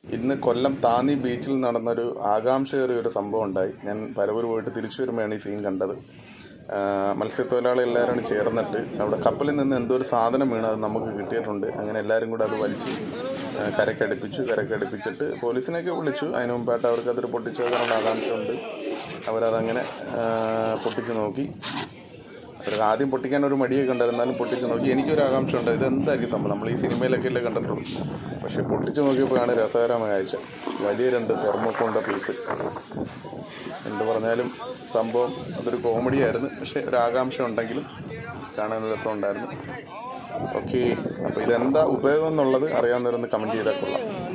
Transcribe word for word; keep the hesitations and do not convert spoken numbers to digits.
ഇന്ന് കൊല്ലം താന്നി ബീച്ചിൽ നടന്നൊരു ആകാംക്ഷയേറിയ ഒരു സംഭവം ഉണ്ടായി. ഞാൻ പരവൂർ പോയിട്ട് തിരിച്ചു വരുമ്പോഴാണ് ഈ സീൻ കണ്ടത്. മത്സ്യത്തൊഴിലാളി എല്ലാവരും ചേർന്നിട്ട് അവിടെ കപ്പലിൽ നിന്ന് എന്തോ ഒരു സാധനം വീണ് അത് നമുക്ക് കിട്ടിയിട്ടുണ്ട്. അങ്ങനെ എല്ലാവരും കൂടെ അത് വലിച്ച് കരക്കടുപ്പിച്ചു. കരക്കടുപ്പിച്ചിട്ട് പോലീസിനെയൊക്കെ വിളിച്ചു. അതിന് മുമ്പായിട്ട് അവർക്ക് അതൊരു പൊട്ടിച്ചു വെക്കാനുള്ള ആകാംക്ഷയുണ്ട്. അവരതങ്ങനെ പൊട്ടിച്ച് നോക്കി. അവർക്ക് ആദ്യം പൊട്ടിക്കാൻ ഒരു മടിയൊക്കെ ഉണ്ടായിരുന്നാലും പൊട്ടിച്ച് നോക്കി. എനിക്കൊരു ആകാംക്ഷ ഉണ്ട്, ഇതെന്തായിരിക്കും സംഭവം, നമ്മൾ ഈ സിനിമയിലൊക്കെ അല്ലേ കണ്ടിട്ടുള്ളൂ. പക്ഷേ പൊട്ടിച്ച് നോക്കിയപ്പോഴാണ് രസകരമായ കാഴ്ച. വലിയ രണ്ട് തെർമോക്കോണ്ട പീസ്. എന്ത് പറഞ്ഞാലും സംഭവം അതൊരു കോമഡിയായിരുന്നു. പക്ഷേ ഒരു ആകാംക്ഷ ഉണ്ടെങ്കിലും കാണാൻ രസമുണ്ടായിരുന്നു. ഓക്കെ, അപ്പോൾ ഇതെന്താ ഉപയോഗം എന്നുള്ളത് അറിയാവുന്നവരൊന്ന് കമൻറ്റ് ചെയ്താൽ കൊള്ളാം.